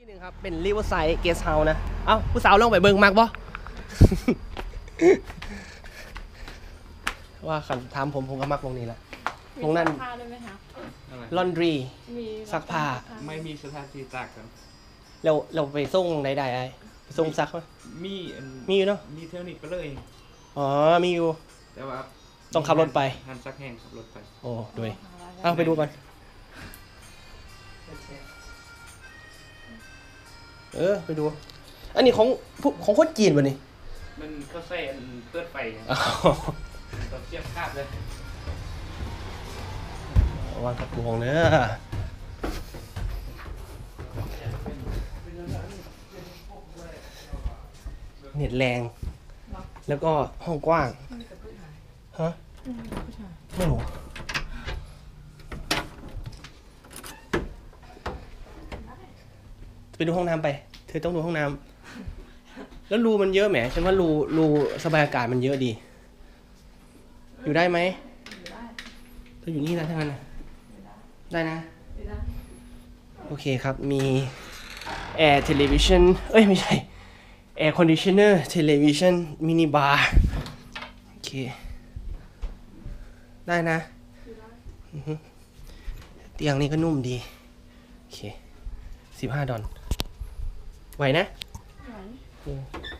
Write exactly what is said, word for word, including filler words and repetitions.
ที่หนึ่งครับเป็นริเวอร์ไซด์เกสต์เฮาส์นะเอ้าผู้สาวลองไปเบิ่งมากบ่ ว่าคันถามผมผมก็มักตรงนี้แหละตรงนั้นผ้าด้วยไหมคะลอนดรีมีซักผ้าไม่มีสถานที่ตากครับเราเราไปส่งไหนได้ไอ้ไปส่งซักไหมมีอันมีอยู่เนาะมีเท่านี้ก็เลยอ๋อมีอยู่แต่ว่าต้องขับรถไปหันซักแห้งขับรถไปโอ้ด้วยเอาไปดูกันเออไปดู อันนี้ของผู้ของคนจีนวะนี่มันก็ใส่อันเปิดไฟไงอ้าวต้องเทียบคาบเลยวางกระปุกเนื้อเน็ตแรง แล้วก็ห้องกว้างฮะไม่รู้ไปดูห้องน้ำไป เธอต้องดูห้องน้ำแล้วรูมันเยอะแหมฉันว่ารูรูสบายอากาศมันเยอะดี อยู่ได้ไหมเธออยู่นี่นะทั้งนั้นนะได้นะ โอเคครับ มีแอร์เทเลวิชันเอ้ย ไม่ใช่แอร์คอนดิชเนอร์เทเลวิชันมินิบาร์โอเค ได้นะอือฮึเตียงนี้ก็นุ่มดี โอเคสิบห้าดอลไหวนะไหนอืม